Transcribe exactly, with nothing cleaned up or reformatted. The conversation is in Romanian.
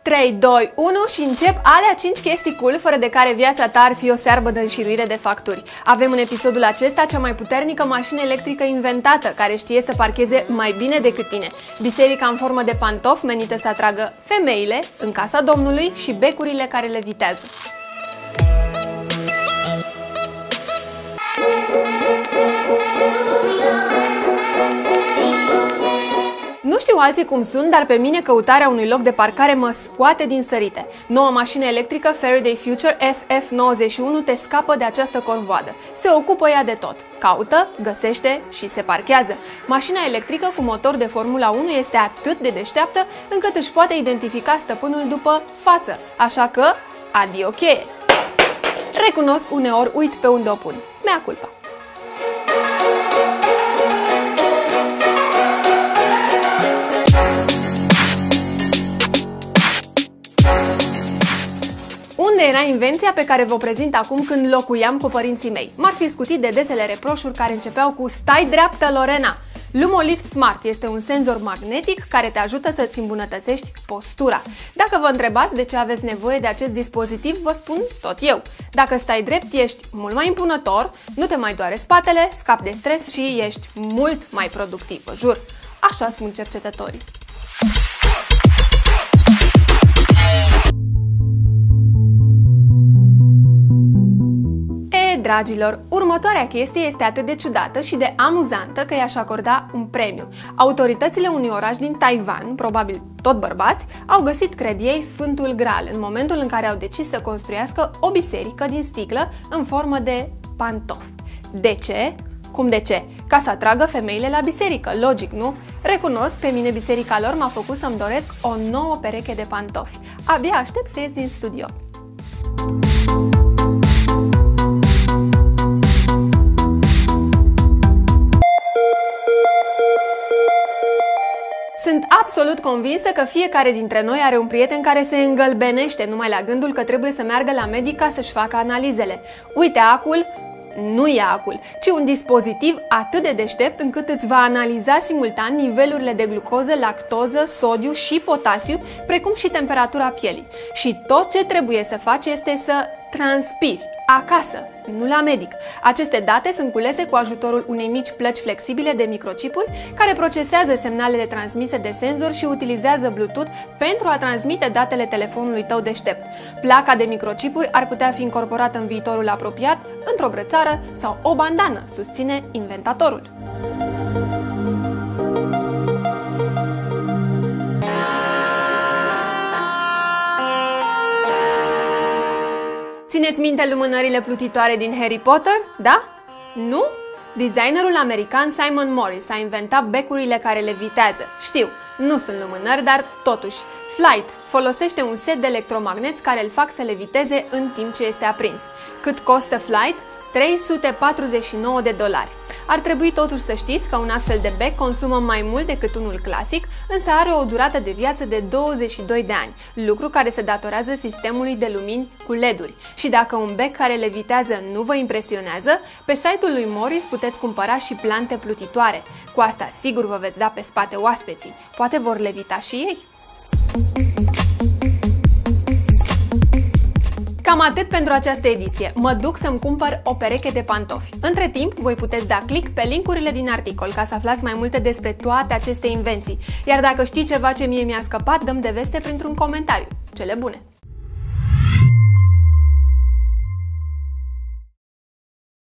trei, doi, unu și încep alea cinci chestii cool fără de care viața ta ar fi o searbă de înșiruire de facturi. Avem în episodul acesta cea mai puternică mașină electrică inventată, care știe să parcheze mai bine decât tine. Biserica în formă de pantof menită să atragă femeile în casa Domnului și becurile care le vitează. Nu știu alții cum sunt, dar pe mine căutarea unui loc de parcare mă scoate din sărite. Noua mașină electrică Faraday Future F F nouăzeci și unu te scapă de această corvoadă. Se ocupă ea de tot. Caută, găsește și se parchează. Mașina electrică cu motor de Formula unu este atât de deșteaptă încât își poate identifica stăpânul după față. Așa că, adio cheie! Recunosc, uneori uit pe unde o pun. Mea culpa. Unde era invenția pe care vă prezint acum când locuiam cu părinții mei? M-ar fi scutit de desele reproșuri care începeau cu "Stai dreaptă, Lorena!". Lumolift Smart este un senzor magnetic care te ajută să-ți îmbunătățești postura. Dacă vă întrebați de ce aveți nevoie de acest dispozitiv, vă spun tot eu. Dacă stai drept, ești mult mai impunător, nu te mai doare spatele, scapi de stres și ești mult mai productiv, vă jur. Așa spun cercetătorii. Dragilor, următoarea chestie este atât de ciudată și de amuzantă că i-aș acorda un premiu. Autoritățile unui oraș din Taiwan, probabil tot bărbați, au găsit, cred ei, Sfântul Graal în momentul în care au decis să construiască o biserică din sticlă în formă de pantof. De ce? Cum de ce? Ca să atragă femeile la biserică, logic, nu? Recunosc, pe mine biserica lor m-a făcut să-mi doresc o nouă pereche de pantofi. Abia aștept să ies din studio. Sunt absolut convinsă că fiecare dintre noi are un prieten care se îngălbenește numai la gândul că trebuie să meargă la medic ca să-și facă analizele. Uite acul, nu e acul, ci un dispozitiv atât de deștept încât îți va analiza simultan nivelurile de glucoză, lactoză, sodiu și potasiu, precum și temperatura pielii. Și tot ce trebuie să faci este să transpiri acasă, nu la medic. Aceste date sunt culese cu ajutorul unei mici plăci flexibile de microchipuri care procesează semnalele transmise de senzor și utilizează Bluetooth pentru a transmite datele telefonului tău deștept. Placa de microchipuri ar putea fi incorporată în viitorul apropiat într-o grățară sau o bandană, susține inventatorul. Țineți minte lumânările plutitoare din Harry Potter? Da? Nu? Designerul american Simon Morris a inventat becurile care levitează. Știu, nu sunt lumânări, dar totuși. Flight folosește un set de electromagneți care îl fac să leviteze în timp ce este aprins. Cât costă Flight? trei sute patruzeci și nouă de dolari. Ar trebui totuși să știți că un astfel de bec consumă mai mult decât unul clasic, însă are o durată de viață de douăzeci și doi de ani, lucru care se datorează sistemului de lumini cu L E D-uri. Și dacă un bec care levitează nu vă impresionează, pe site-ul lui Morris puteți cumpăra și plante plutitoare. Cu asta sigur vă veți da pe spate oaspeții. Poate vor levita și ei. Cam atât pentru această ediție. Mă duc să-mi cumpăr o pereche de pantofi. Între timp, voi puteți da click pe linkurile din articol ca să aflați mai multe despre toate aceste invenții. Iar dacă știi ceva ce mie mi-a scăpat, dă-mi de veste printr-un comentariu. Cele bune!